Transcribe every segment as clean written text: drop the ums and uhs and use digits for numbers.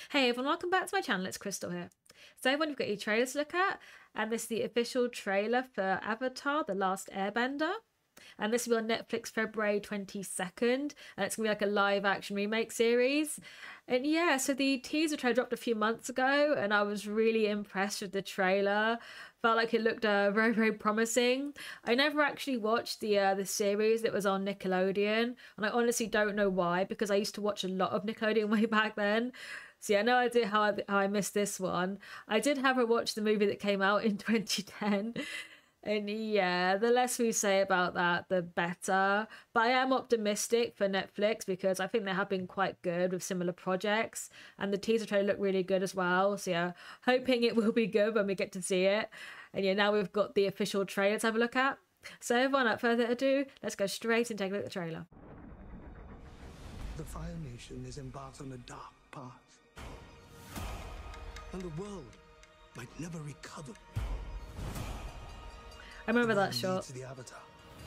Hey everyone, welcome back to my channel. It's Crystal here. So everyone, you've got your trailers to look at, and this is the official trailer for Avatar: The Last Airbender. And this will be on Netflix February 22nd, and it's gonna be like a live action remake series. And yeah, so the teaser trailer dropped a few months ago, and I was really impressed with the trailer. Felt like it looked very, very promising. I never actually watched the series that was on Nickelodeon, and I honestly don't know why, because I used to watch a lot of Nickelodeon way back then. So yeah, no idea how I missed this one. I did have her watch the movie that came out in 2010. And yeah, the less we say about that, the better. But I am optimistic for Netflix because I think they have been quite good with similar projects. And the teaser trailer looked really good as well. So yeah, hoping it will be good when we get to see it. And yeah, now we've got the official trailer to have a look at. So everyone, without further ado, let's go straight and take a look at the trailer. The Fire Nation is embarked on a dark path. And the world might never recover. I remember that shot. The Avatar.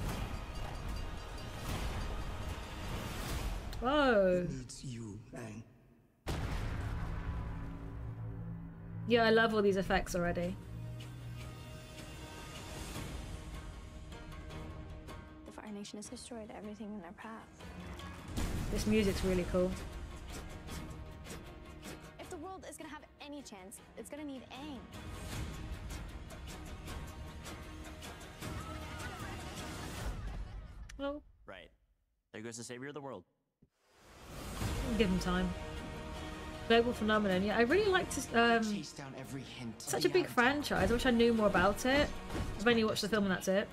Whoa. It needs you, Aang. Yeah, I love all these effects already. The Fire Nation has destroyed everything in their path. This music's really cool. If the world is gonna have any chance, it's gonna need Aang. Well, right. There goes the savior of the world. give him time. Global phenomenon. Yeah, I really liked this. Chase down every hint. Such a big franchise. I wish I knew more about it. I've only watched the film and that's it.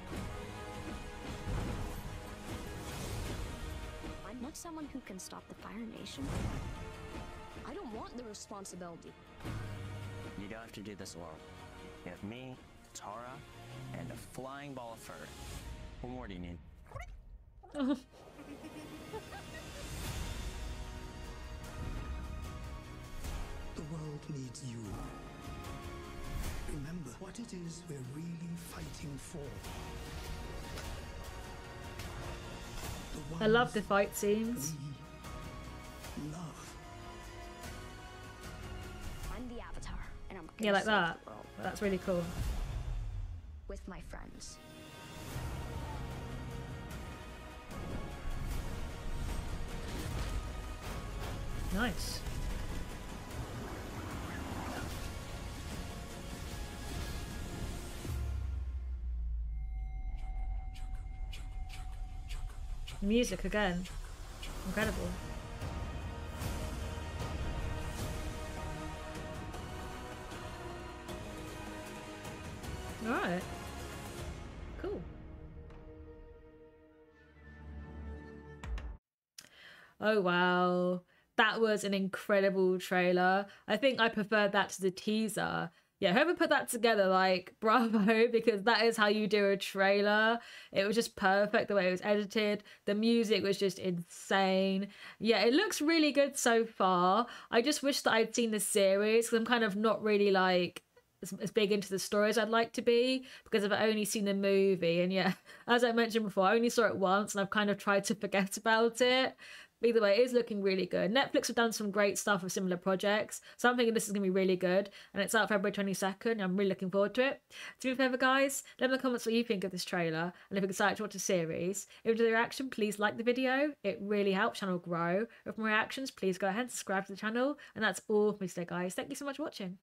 I'm not someone who can stop the Fire Nation. I don't want the responsibility. You don't have to do this alone. You have me, Tara, and a flying ball of fur. What more do you need? Oh. The world needs you. Remember what it is we're really fighting for. I love the fight scenes. We love. I'm the Avatar, and I'm Yeah, like gonna save that. the world That's really cool. with my friends. Nice. Music again. Incredible. Alright. Cool. Oh wow. That was an incredible trailer. I think I preferred that to the teaser. Yeah, whoever put that together, like, bravo, because that is how you do a trailer. It was just perfect the way it was edited. The music was just insane. Yeah, it looks really good so far. I just wish that I'd seen the series because I'm kind of not really like as big into the stories I'd like to be because I've only seen the movie. And yeah, as I mentioned before, I only saw it once and I've kind of tried to forget about it. Either way, it is looking really good. Netflix have done some great stuff with similar projects, so I'm thinking this is going to be really good, and it's out February 22nd. I'm really looking forward to it. Do me a favour, guys, let me know in the comments what you think of this trailer, and if you're excited to watch the series. If you enjoyed the reaction, please like the video. It really helps the channel grow. With more reactions, please go ahead and subscribe to the channel, and that's all from me today, guys. Thank you so much for watching.